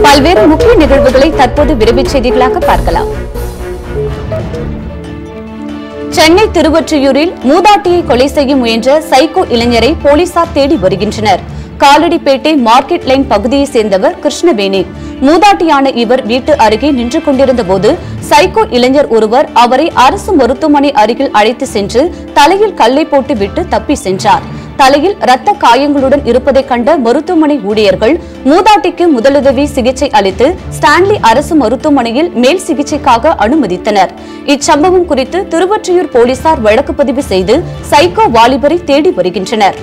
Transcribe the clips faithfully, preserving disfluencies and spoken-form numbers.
பல்வேறு முக்கிய நிகழ்வுகளை தற்போது விரைவுச் செய்திகளாக பார்க்கலாம். சென்னை திருவொற்றியூரில் மூதாட்டியை கொலை செய்ய முயன்ற சைக்கோ இளைஞரை போலீசார் தேடி வருகின்றனர். காலடிப்பேட்டை மார்க்கெட் லைன் பகுதியை சேர்ந்தவர் கிருஷ்ணவேணி. மூதாட்டியான இவர் வீட்டு அருகே நின்று கொண்டிருந்த போது சைக்கோ இளைஞர் ஒருவர் அவரை அரசு மருத்துவமனை அருகில் அழைத்து சென்று தலையில் கல்லை போட்டு விட்டு தப்பி சென்றார். தலையில் ரத்த காயங்களுடன் இருப்பதை கண்ட மருத்துவமனை ஊழியர்கள் மூதாட்டிக்கு முதலுதவி சிகிச்சை அளித்து ஸ்டான்லி அரசு மருத்துவமனையில் மேல் சிகிச்சைக்காக அனுமதித்தனர். இச்சம்பவம் குறித்து திருவொற்றியூர் போலீசார் வழக்கு பதிவு செய்து சைக்கோ வாலிபரை தேடி வருகின்றனர்.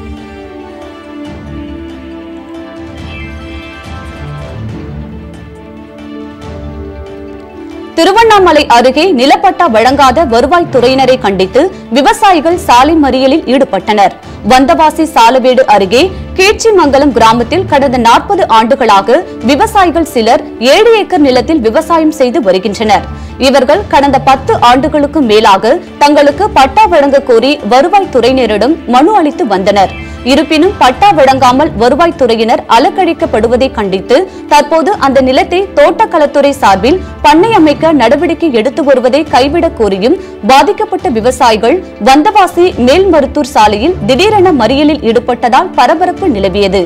திருவண்ணாமலை அருகே நிலப்பட்டா வழங்காத வருவாய்த்துறையினரை கண்டித்து விவசாயிகள் சாலை மறியலில் ஈடுபட்டனர். வந்தவாசி சாலவேடு அருகே கீழ்ச்சிமங்கலம் கிராமத்தில் கடந்த நாற்பது ஆண்டுகளாக விவசாயிகள் சிலர் ஏழு ஏக்கர் நிலத்தில் விவசாயம் செய்து வருகின்றனர். இவர்கள் கடந்த பத்து ஆண்டுகளுக்கு மேலாக தங்களுக்கு பட்டா வழங்க கோரி வருவாய்த்துறையினரிடம் மனு அளித்து வந்தனர். இருப்பினும் பட்டா வழங்காமல் வருவாய்த்துறையினர் அலக்கழிக்கப்படுவதை கண்டித்து தற்போது அந்த நிலத்தை தோட்டக்கலத்துறை சார்பில் பண்ணை அமைக்க நடவடிக்கை எடுத்து வருவதை கைவிடக் கோரியும் பாதிக்கப்பட்ட விவசாயிகள் வந்தவாசி மேல்மருத்தூர் சாலையில் திடீரென மறியலில் ஈடுபட்டதால் பரபரப்பு நிலவியது.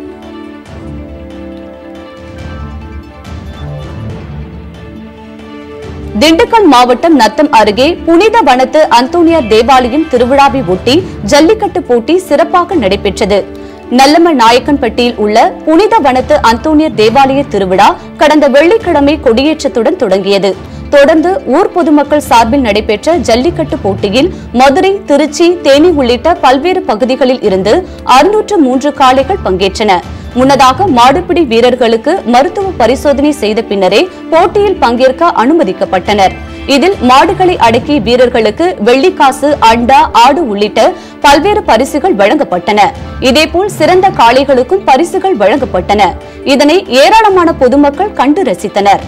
திண்டுக்கல் மாவட்டம் நத்தம் அருகே புனித வனத்து அந்தோனியார் தேவாலயம் திருவிழாவை ஒட்டி ஜல்லிக்கட்டு போட்டி சிறப்பாக நடைபெற்றது. நல்லம நாயக்கன்பட்டியில் உள்ள புனித வனத்து அந்தோனியார் தேவாலய திருவிழா கடந்த வெள்ளிக்கிழமை கொடியேற்றத்துடன் தொடங்கியது. தொடர்ந்து ஊர் பொதுமக்கள் சார்பில் நடைபெற்ற ஜல்லிக்கட்டு போட்டியில் மதுரை, திருச்சி, தேனி உள்ளிட்ட பல்வேறு பகுதிகளில் இருந்து அறுநூற்று மூன்று காளைகள் பங்கேற்றன. முன்னதாக மாடுபிடி வீரர்களுக்கு மருத்துவ பரிசோதனை செய்த பின்னரே போட்டியில் பங்கேற்க அனுமதிக்கப்பட்டனர். இதில் மாடுகளை அடக்கிய வீரர்களுக்கு வெள்ளிக்காசு, அண்டா, ஆடு உள்ளிட்ட பல்வேறு பரிசுகள் வழங்கப்பட்டன. இதேபோல் சிறந்த காளைகளுக்கும் பரிசுகள் வழங்கப்பட்டன. இதனை ஏராளமான பொதுமக்கள் கண்டு ரசித்தனர்.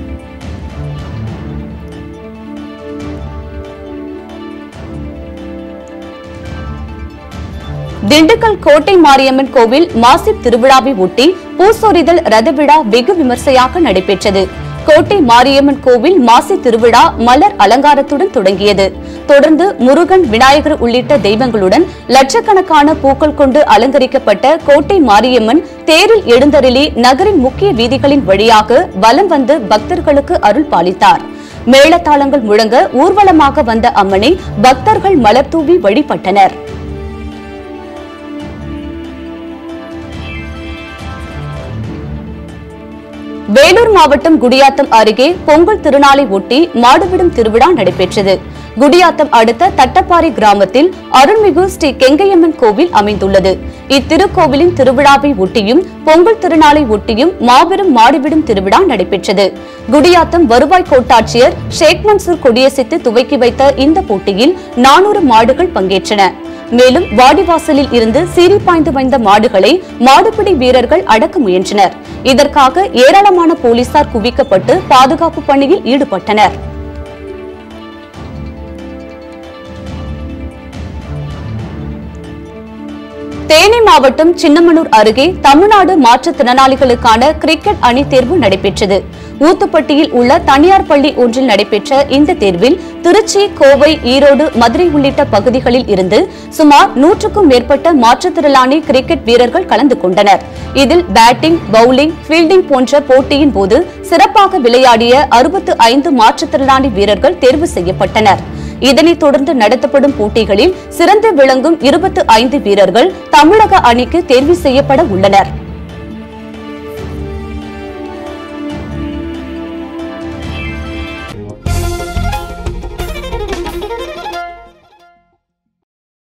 திண்டுக்கல் கோட்டை மாரியம்மன் கோவில் மாசிப் திருவிழாவை ஒட்டி பூசொரிதல் ரத விழா வெகு விமர்சையாக நடைபெற்றது. கோட்டை மாரியம்மன் கோவில் மாசி திருவிழா மலர் அலங்காரத்துடன் தொடங்கியது. தொடர்ந்து முருகன், விநாயகர் உள்ளிட்ட தெய்வங்களுடன் லட்சக்கணக்கான பூக்கள் கொண்டு அலங்கரிக்கப்பட்ட கோட்டை மாரியம்மன் தேரில் எழுந்தருளி நகரின் முக்கிய வீதிகளின் வழியாக வலம் வந்து பக்தர்களுக்கு அருள் பாலித்தார். மேளதாளங்கள் முழங்க ஊர்வலமாக வந்த அம்மனை பக்தர்கள் மலர் தூவி வழிபட்டனர். வேலூர் மாவட்டம் குடியாத்தம் அருகே பொங்கல் திருநாளை ஒட்டி மாடுவிடும் திருவிழா நடைபெற்றது. குடியாத்தம் அடுத்த தட்டப்பாறை கிராமத்தில் அருள்மிகு ஸ்ரீ கெங்கையம்மன் கோவில் அமைந்துள்ளது. இத்திருக்கோவிலின் திருவிழாவை ஒட்டியும் பொங்கல் திருநாளை ஒட்டியும் மாபெரும் மாடுவிடும் திருவிழா நடைபெற்றது. குடியாத்தம் வருவாய் கோட்டாட்சியர் ஷேக் மன்சூர் கொடியசைத்து துவக்கி வைத்த இந்த போட்டியில் நானூறு மாடுகள் பங்கேற்றன. மேலும் வாடிவாசலில் இருந்து சீறி பாய்ந்து வந்த மாடுகளை மாடுபிடி வீரர்கள் அடக்க முயன்றனர். இதற்காக ஏராளமான போலீசார் குவிக்கப்பட்டு பாதுகாப்பு பணியில் ஈடுபட்டனர். தேனி மாவட்டம் சின்னமனூர் அருகே தமிழ்நாடு மாற்றுத்திறனாளிகளுக்கான கிரிக்கெட் அணி தேர்வு நடைபெற்றது. ஊத்துப்பட்டியில் உள்ள தனியார் பள்ளி ஒன்றில் நடைபெற்ற இந்த தேர்வில் திருச்சி, கோவை, ஈரோடு, மதுரை உள்ளிட்ட பகுதிகளில் இருந்து சுமார் நூற்றுக்கும் மேற்பட்ட மாற்றுத்திறனாளி கிரிக்கெட் வீரர்கள் கலந்து கொண்டனர். இதில் பேட்டிங், பவுலிங், ஃபீல்டிங் போன்ற போட்டியின் போது சிறப்பாக விளையாடிய அறுபத்து ஐந்து மாற்றுத்திறனாளி வீரர்கள் தேர்வு செய்யப்பட்டனர். இதனைத் தொடர்ந்து நடத்தப்படும் போட்டிகளில் சிறந்து விளங்கும் இருபத்தி ஐந்து வீரர்கள் தமிழக அணிக்கு தேர்வு செய்யப்பட உள்ளனர்.